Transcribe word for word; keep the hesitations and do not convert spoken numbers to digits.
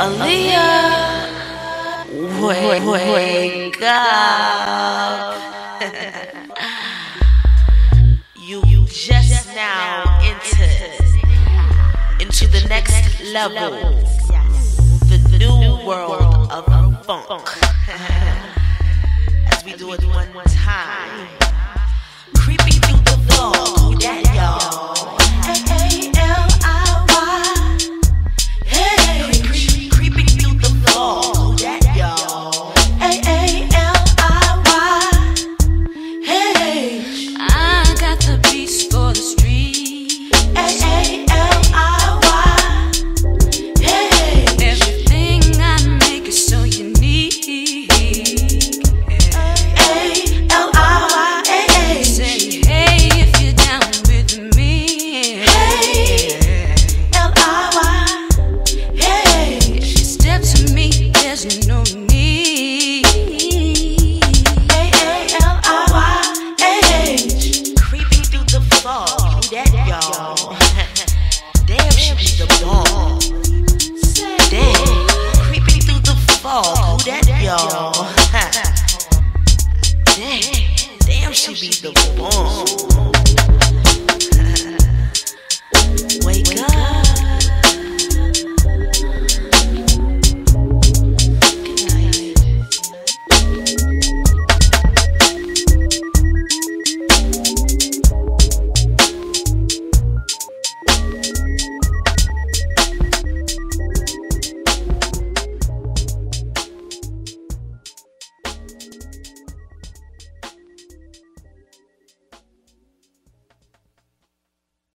Aaliyah, wake, wake up. You just now entered into the next level, the new world of funk. As we do it one time, creeping through the floor, yeah, y'all.